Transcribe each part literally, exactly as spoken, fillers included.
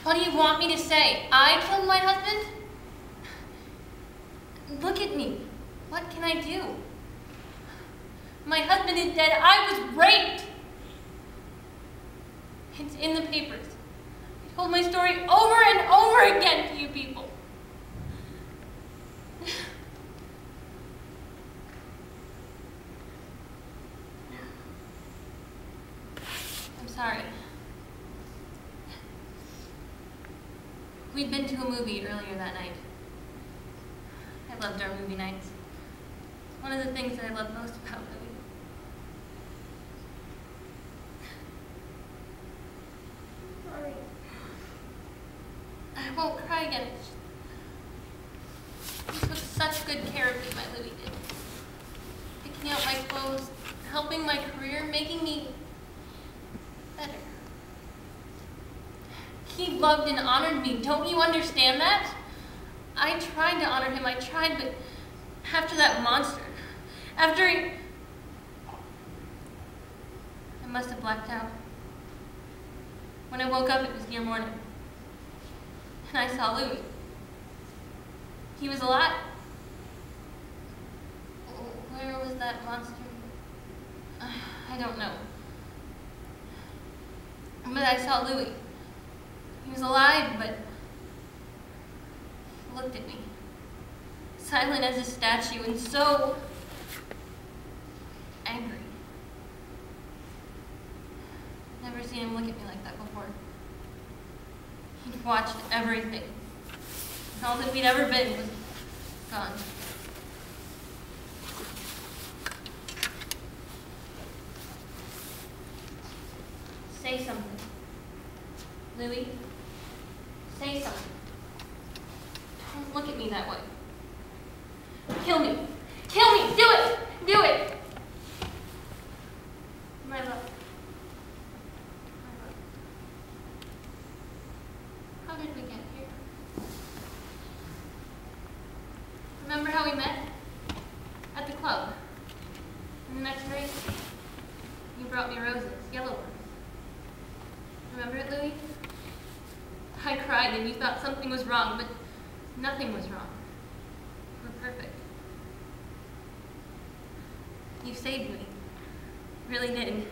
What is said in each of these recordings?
What do you want me to say? I killed my husband? Look at me. What can I do? My husband is dead. I was raped. It's in the papers. I told my story over and over again to you people. I'm sorry. We'd been to a movie earlier that night. I loved our movie nights. It's one of the things that I love most about Louis. Sorry. I won't cry again. He took such good care of me, my Louis did. Picking out my clothes, helping my career, making me better. He loved and honored me. Don't you understand that? I tried to honor him. I tried, but after that monster, after he... I must have blacked out. When I woke up, it was near morning. And I saw Louis. He was alive. Where was that monster? I don't know. But I saw Louis. He was alive, but he looked at me, silent as a statue and so angry. Never seen him look at me like that before. He'd watched everything. All that we'd ever been was gone. Say something. Louis, say something. Don't look at me that way. Kill me. Kill me. Do it. Do it. My love. My love. How did we get here? Remember how we met? At the club. And the next day, you brought me roses, yellow ones. Remember it, Louis? I cried and you thought something was wrong, but nothing was wrong. You were perfect. You saved me. Really did.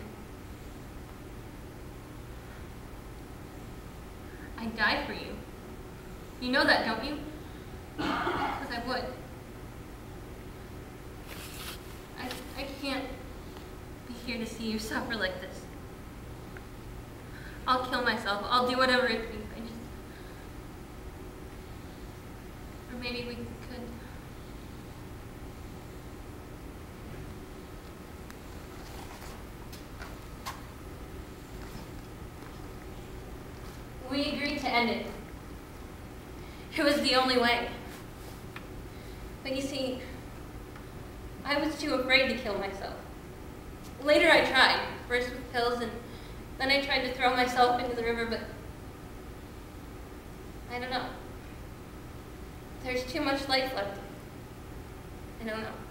I died for you. You know that, don't you? Because I would. I, I can't be here to see you suffer like this. I'll kill myself. I'll do whatever it takes. I just... Or maybe we could... We agreed to end it. It was the only way. But you see, I was too afraid to kill myself. Later I tried, first with pills, and then I tried to throw myself into the river, but I don't know. There's too much life left. I don't know.